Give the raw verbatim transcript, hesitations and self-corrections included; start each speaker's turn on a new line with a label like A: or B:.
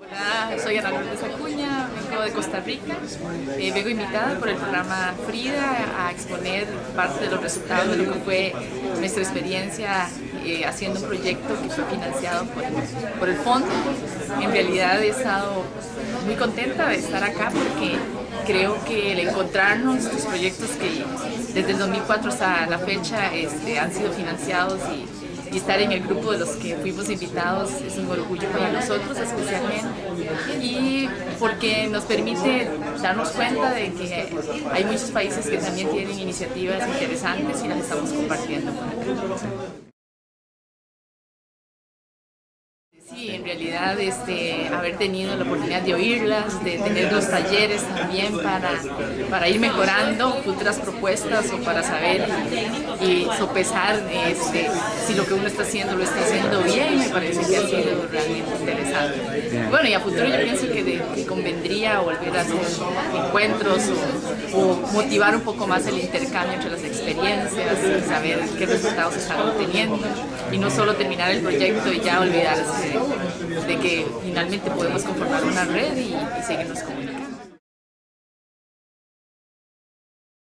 A: Hola, soy Ana Lourdes Acuña, vengo de Costa Rica. Eh, vengo invitada por el programa Frida a exponer parte de los resultados de lo que fue nuestra experiencia eh, haciendo un proyecto que fue financiado por, por el fondo. En realidad he estado muy contenta de estar acá porque creo que el encontrarnos estos proyectos que desde el dos mil cuatro hasta la fecha este, han sido financiados y y estar en el grupo de los que fuimos invitados es un orgullo para nosotros especialmente, y porque nos permite darnos cuenta de que hay muchos países que también tienen iniciativas interesantes y las estamos compartiendo con acá. Sí, en realidad este, haber tenido la oportunidad de oírlas, de tener los talleres también para, para ir mejorando futuras propuestas o para saber y, y sopesar este, si lo que uno está haciendo lo está haciendo bien, me parece que ha sido realmente interesante. Bien. Bueno, y a futuro yo pienso que, de, que convendría volver a hacer encuentros o, o motivar un poco más el intercambio entre las experiencias y saber qué resultados se están obteniendo y no solo terminar el proyecto y ya olvidarse de, de que finalmente podemos conformar una red y, y seguirnos comunicando.